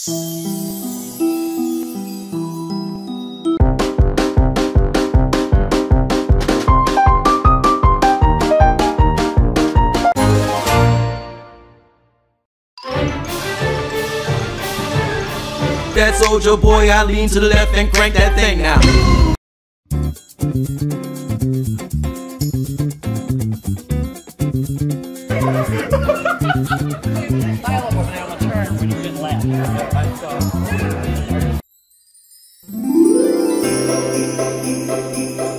That soldier boy, I lean to the left and crank that thing now. Dial-up over there on the turn when you didn't laugh.